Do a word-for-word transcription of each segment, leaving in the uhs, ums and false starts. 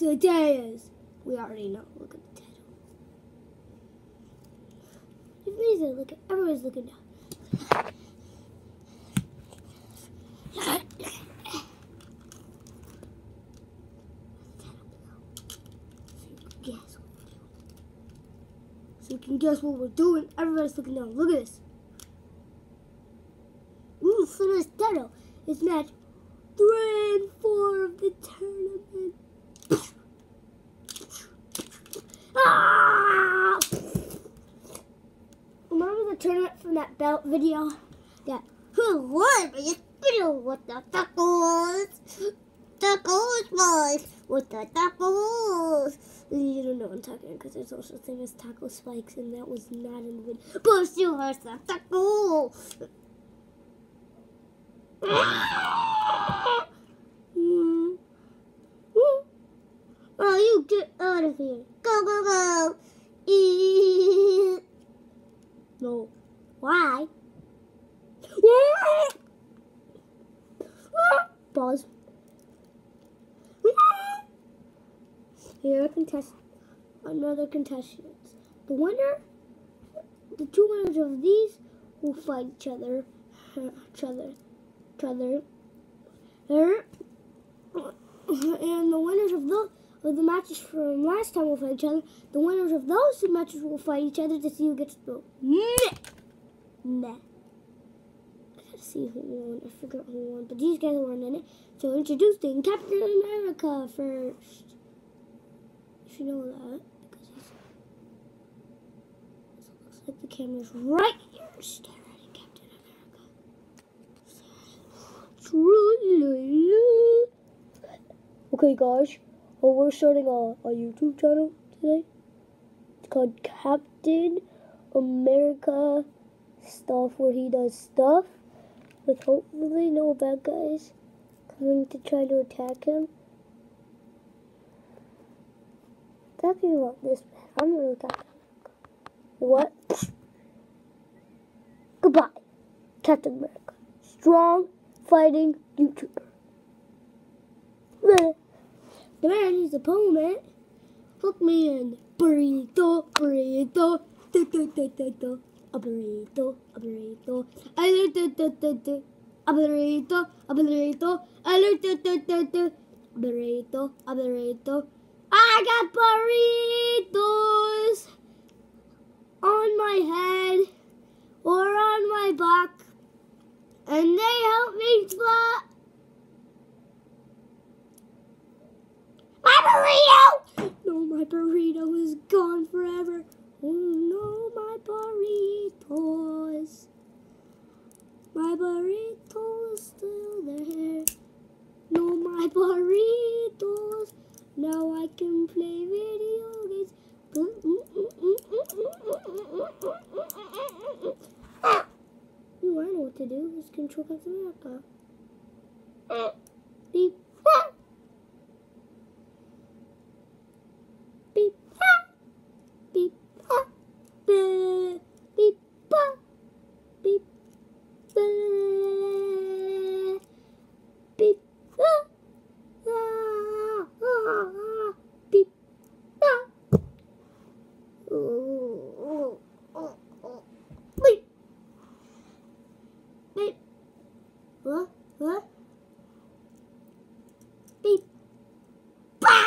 Quesadillas. We already know. Look at the title. It's amazing. Look at everyone's looking down. Guess what we're doing. So you can guess what we're doing. Everybody's looking down. Look at this. Ooh, for this title. It's match three and four of the tournament. Ah! Remember the tournament from that belt video? That who won? It's video with the tacos. Tacos, boys. With the tacos. You don't know what I'm talking about because there's also a thing as taco spikes, and that was not in the video. But still has the taco. mm. Oh, you get out of here. Go, go, go. Eat. No. Why? Pause. Here are contest another contestants. The winner, the two winners of these will fight each other, each other, each other, and the winners of the of the matches from last time will fight each other. The winners of those two matches will fight each other to see who gets the meh. Meh. I gotta see who won. I forgot who won, but these guys weren't in it. So introducing Captain America first. If you know that, because he's, it looks like the camera's right here. Stare at it, Captain America. Okay, guys. Well, we're starting a, a YouTube channel today. It's called Captain America Stuff, where he does stuff with hopefully no bad guys coming to try to attack him. Talking about this, I'm gonna attack him. What? Goodbye, Captain America. Strong fighting YouTuber. The man, his opponent, hook me in burrito, burrito, da da da da da, a burrito, a burrito, a da da da da, a burrito, a burrito, a da da da da, a burrito, a burrito. I got burritos on my head or on my back, and they help me fly. My burrito! No, my burrito is gone forever. Oh no, my burritos. My burrito is still there. No, my burritos. Now I can play video games. You I know what to do. It's control Captain America. Beep. Beep. Beep. Beep. Beep. Beep. Beep. Beep. Oh, oh, oh. Beep. Beep. What? What? Beep. Bah!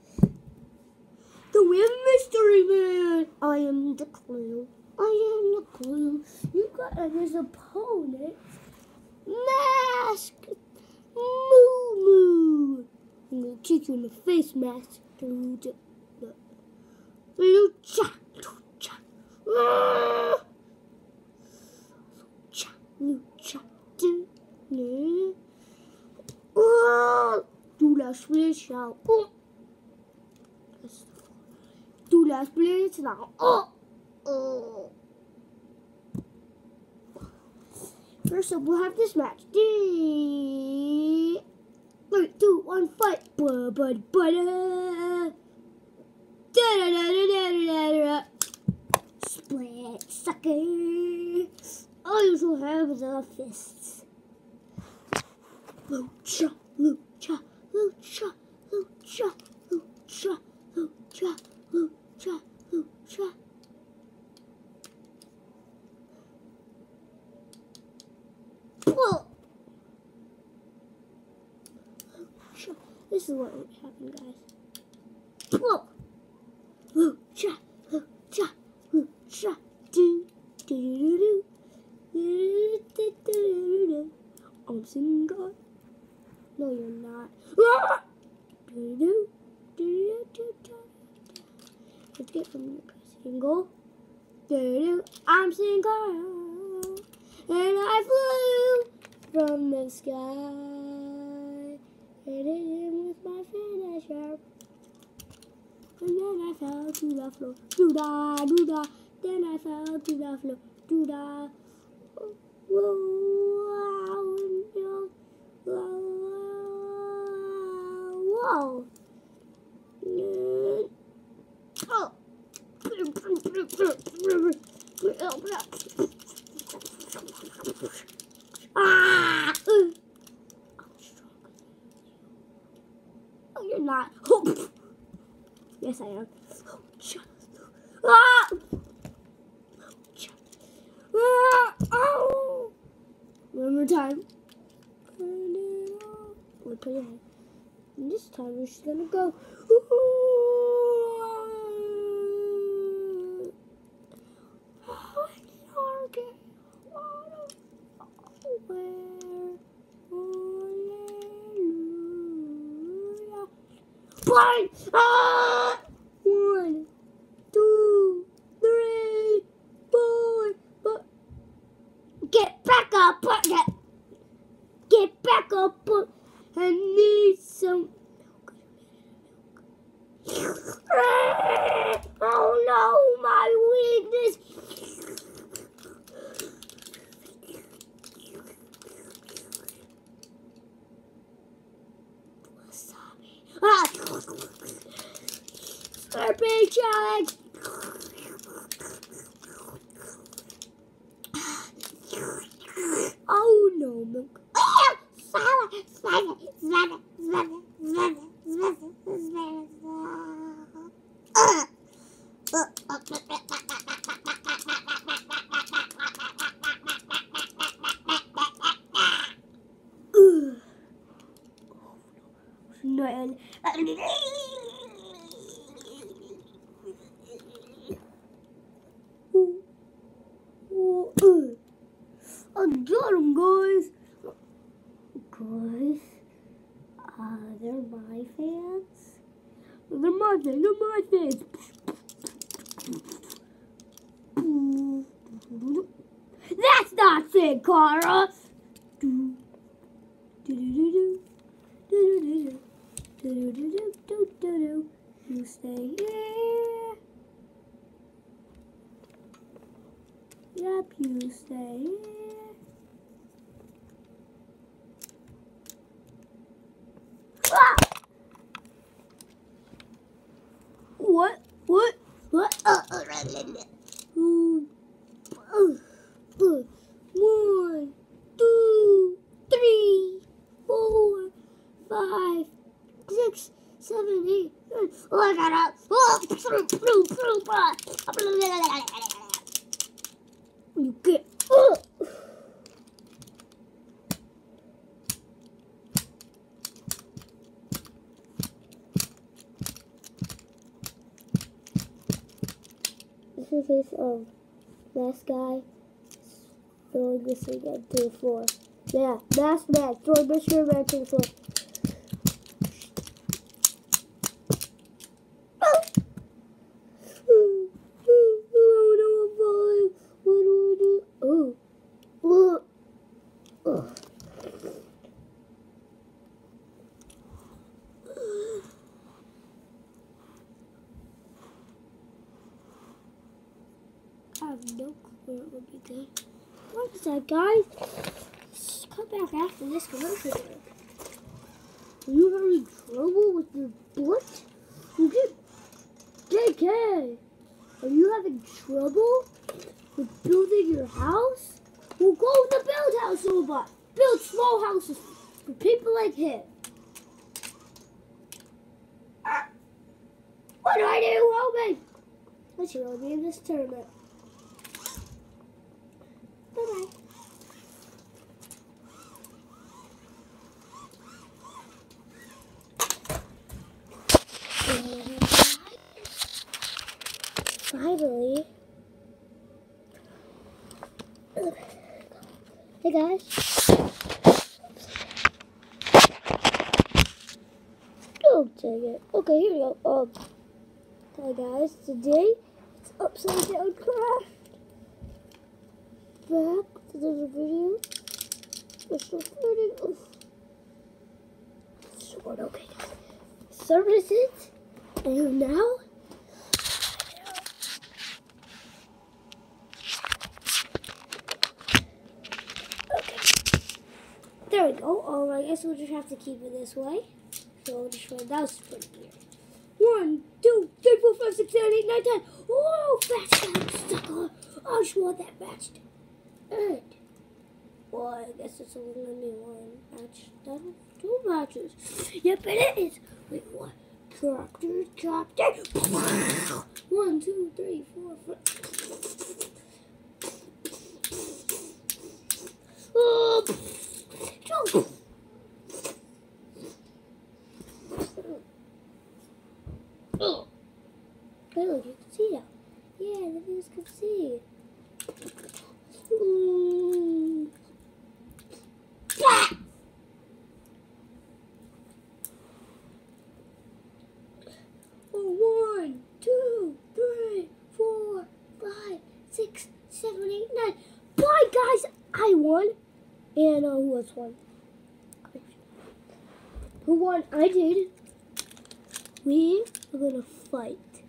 The real mystery man. I am the clue. I am the clue. You got his opponent. Mask. Moo moo. I'm gonna kick you in the face, Mask. Lucha. Lucha. Lucha. Lucha. Du la splitter. Du la splitter. Oh. Oh. First up, we'll have this match. Three, two, one, fight. Ba ba ba da. Da da da da da da da. Split, sucker. I also have the fists. Lucha, lucha, lucha, lucha, lucha. cha, ooh, cha, ooh, cha, ooh, cha. Whoa. This is what would happen, guys. Whoa. Ooh, cha, ooh, cha, ooh, cha. Do, do, do, do, do, do, do, do, do. I'm singing God. No, you're not. Ah! Do, do, do, do, do, do. Let's get from the single. Do, do. I'm singing God. And I flew from the sky. Hit it with my finisher. And then I fell to the floor. Do-da, do-da. Then I fell to the floor. Do-da. Whoa. Whoa. Oh. Ah. Oh, you're not. Yes, I am. Ah! Ah! Oh! One more time. We'll put it in. And this time we're just gonna go. One, ah! One, two, three, four, five. Get back up, get, get back up. I need some. Oh no, my weakness. Ah! Slurpee challenge! Oh no, milk. Oh! Swallow! Swallow! Swallow! Swallow! Swallow! Swallow! Swallow! No. I got him, guys. Guys, uh, they're my fans. They're my fans. They're my fans. That's not it, Cara. Do do do do do do do do do do do do. You stay here. Yep, you stay here. Ah! What? What? What? Uh, uh, uh, uh, uh, one, two, three, four, five, six, seven, eight, nine. Oh, I got up. Oh, you get. Oh. This is his um last guy throwing this thing to the floor. Yeah, last man throwing Mystery Man to the floor. I have no clue it would be good. What is that, guys? Just come back after this commercial break. Are you having trouble with your butt? You get J K. Are you having trouble with building your house? Well, go to the Build House robot. Build small houses for people like him. What do I do? Help me! I should really be in this tournament. Bye-bye. Finally. Hey guys. Oh, dang it. Okay, here we go. Um, hi guys. Today, it's Upside Down Craft. Back to the video. Special flirting. Oh. Sword, okay guys. Services. And now. There we go. Oh, I guess we'll just have to keep it this way. So we'll just write that was pretty weird. One, two, three, four, five, six, seven, eight, nine, ten. Oh, fast time stuck on. I just want that matched. Alright. Well, I guess it's only gonna be one match. That's two matches. Yep, it is. Wait, what? Character, chapter. One, two, three, four, five. Oh. Oh. Oh. Hey, look, you can see that. Yeah, the viewers can see. Mm. Ah! Oh, one, two, three, four, five, six, seven, eight, nine. Bye, guys. I won. And uh, who else won? Who won? I did. We are gonna fight.